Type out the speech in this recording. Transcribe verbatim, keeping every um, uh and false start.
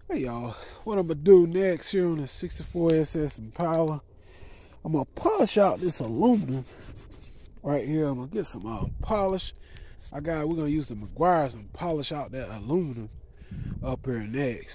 Hey y'all, what I'm gonna do next here on the sixty-four S S Impala, I'm gonna polish out this aluminum right here. I'm gonna get some uh, polish. I got, we're gonna use the McGuire's and polish out that aluminum up here next.